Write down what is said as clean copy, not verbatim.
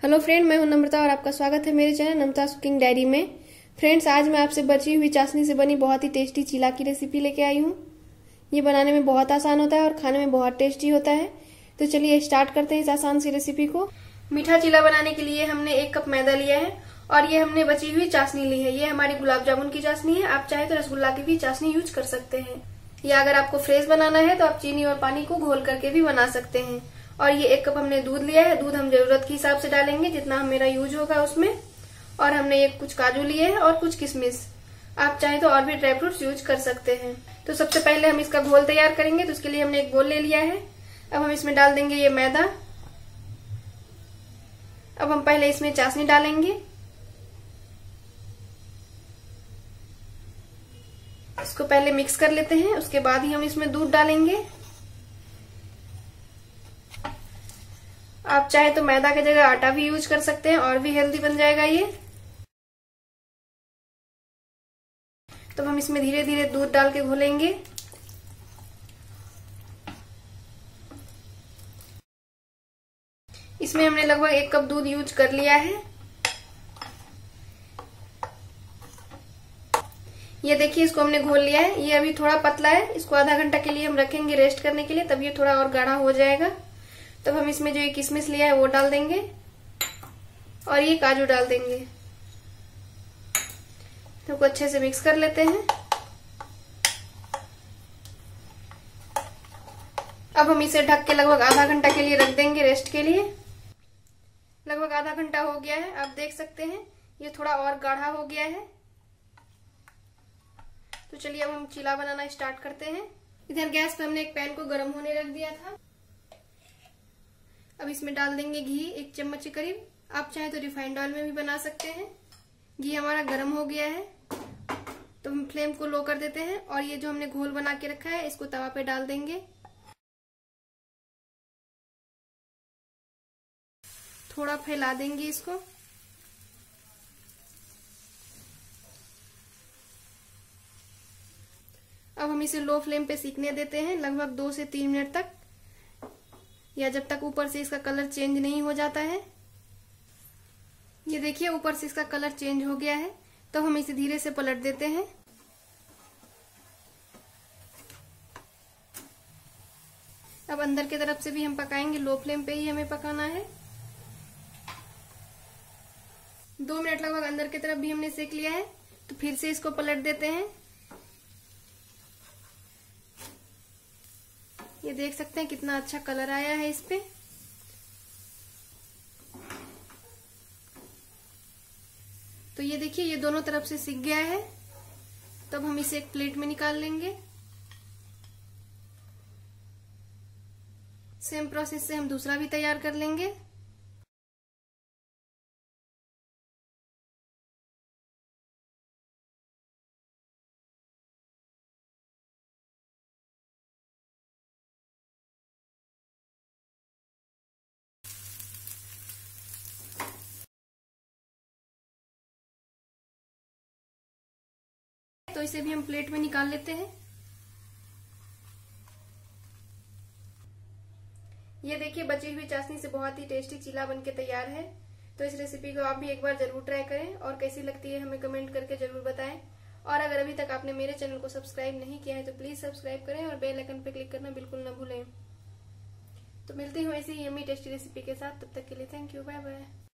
Hello friend, मैं हूं नम्रता और आपका स्वागत है मेरे चैनल नम्रतास कुकिंग डायरी में। फ्रेंड्स, आज मैं आपसे बची हुई चाशनी से बनी बहुत ही टेस्टी चीला की रेसिपी लेके आई हूं। ये बनाने में बहुत आसान होता है और खाने में बहुत टेस्टी होता है। तो चलिए स्टार्ट करते हैं इस आसान सी रेसिपी को। मीठा चीला बनाने के लिए हमने 1 कप मैदा लिया है और ये हमने बची हुई चाशनी ली है। ये हमारी गुलाब जामुन की चाशनी है। आप चाहे तो रसगुल्ला की भी चाशनी यूज कर सकते हैं, या अगर आपको फ्रेश बनाना है तो आप चीनी और पानी को घोल करके भी बना सकते हैं। और ये 1 कप हमने दूध लिया है। दूध हम जरूरत के हिसाब से डालेंगे, जितना मेरा यूज होगा उसमें। और हमने ये कुछ काजू लिए हैं और कुछ किशमिश। आप चाहे तो और भी ड्राई फ्रूट्स यूज कर सकते हैं। तो सबसे पहले हम इसका घोल तैयार करेंगे, तो उसके लिए हमने एक बोल ले लिया है। अब हम इसमें डाल देंगे ये मैदा। अब हम पहले इसमें चाशनी डालेंगे। इसको पहले मिक्स कर लेते हैं, उसके बाद ही हम इसमें दूध डालेंगे। आप चाहे तो मैदा की जगह आटा भी यूज कर सकते हैं और भी हेल्दी बन जाएगा ये। तो हम इसमें धीरे धीरे दूध डाल के घोलेंगे। इसमें हमने लगभग 1 कप दूध यूज कर लिया है। ये देखिए, इसको हमने घोल लिया है। ये अभी थोड़ा पतला है। इसको आधा घंटा के लिए हम रखेंगे रेस्ट करने के लिए, तब ये थोड़ा और गाढ़ा हो जाएगा। तब हम इसमें जो ये किशमिश लिया है वो डाल देंगे और ये काजू डाल देंगे। तो अच्छे से मिक्स कर लेते हैं। अब हम इसे ढक के लगभग आधा घंटा के लिए रख देंगे रेस्ट के लिए। लगभग आधा घंटा हो गया है। आप देख सकते हैं ये थोड़ा और गाढ़ा हो गया है। तो चलिए अब हम चीला बनाना स्टार्ट करते हैं। इधर गैस पे हमने एक पैन को गर्म होने रख दिया था। अब इसमें डाल देंगे घी, 1 चम्मच के करीब। आप चाहे तो रिफाइंड ऑयल में भी बना सकते हैं। घी हमारा गर्म हो गया है, तो हम फ्लेम को लो कर देते हैं और ये जो हमने घोल बना के रखा है इसको तवा पे डाल देंगे। थोड़ा फैला देंगे इसको। अब हम इसे लो फ्लेम पे सीखने देते हैं लगभग 2 से 3 मिनट तक, या जब तक ऊपर से इसका कलर चेंज नहीं हो जाता है। ये देखिए, ऊपर से इसका कलर चेंज हो गया है। तो हम इसे धीरे से पलट देते हैं। अब अंदर की तरफ से भी हम पकाएंगे, लो फ्लेम पे ही हमें पकाना है। 2 मिनट लगभग अंदर की तरफ भी हमने सेक लिया है। तो फिर से इसको पलट देते हैं। ये देख सकते हैं कितना अच्छा कलर आया है इस पे। तो ये देखिए, ये दोनों तरफ से सिक गया है। तब हम इसे एक प्लेट में निकाल लेंगे। सेम प्रोसेस से हम दूसरा भी तैयार कर लेंगे। तो इसे भी हम प्लेट में निकाल लेते हैं। ये देखिए, बची हुई चाशनी से बहुत ही टेस्टी चीला बनके तैयार है। तो इस रेसिपी को आप भी एक बार जरूर ट्राई करें और कैसी लगती है हमें कमेंट करके जरूर बताएं। और अगर अभी तक आपने मेरे चैनल को सब्सक्राइब नहीं किया है तो प्लीज सब्सक्राइब करें और बेल आइकन पे क्लिक करना बिल्कुल न भूलें। तो मिलती हूँ ऐसी ही यम्मी टेस्टी रेसिपी के साथ। तब तक के लिए थैंक यू, बाय बाय।